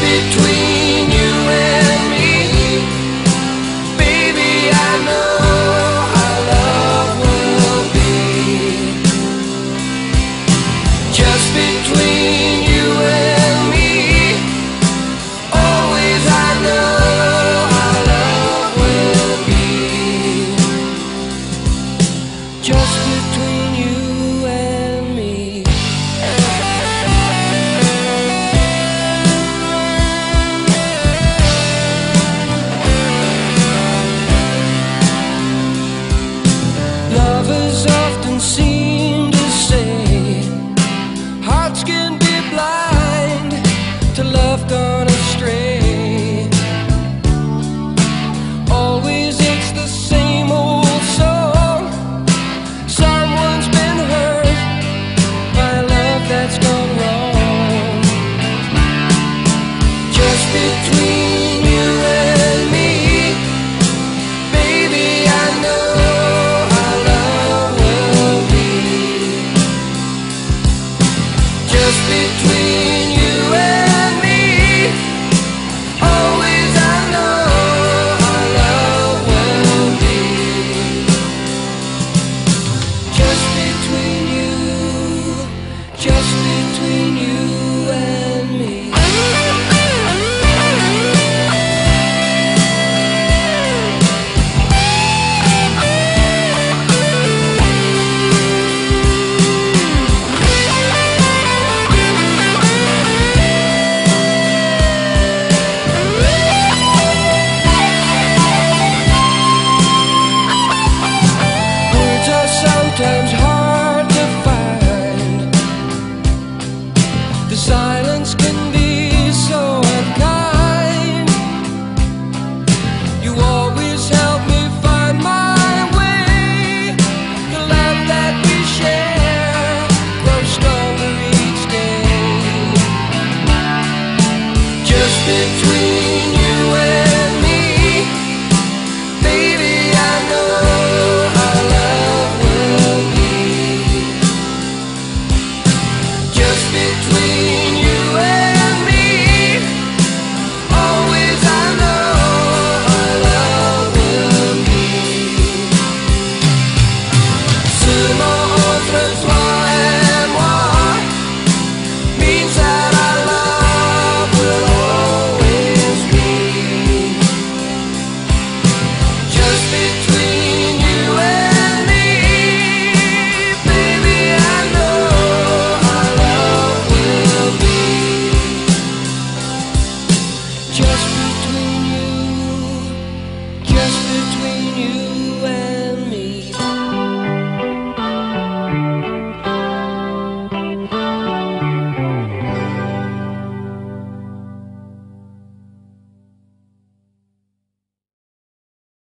between you and me, baby, I know our love will be just between you and me. Always I know our love will be just between you and me. Lovers often seem to say hearts can be blind to love gone astray. Always it's the same old song. Someone's been hurt by love that's gone wrong. Just between you and me, baby, I know our love will be just between you and me. Always I know our love will be just between you, just between you and me. Words are sometimes hard to find. The silence can be so unkind. You always help me find my way. The love that we share grows stronger each day. Just between you and me, baby, I know our love will be just between you and me. Always I know our love will be. Seulement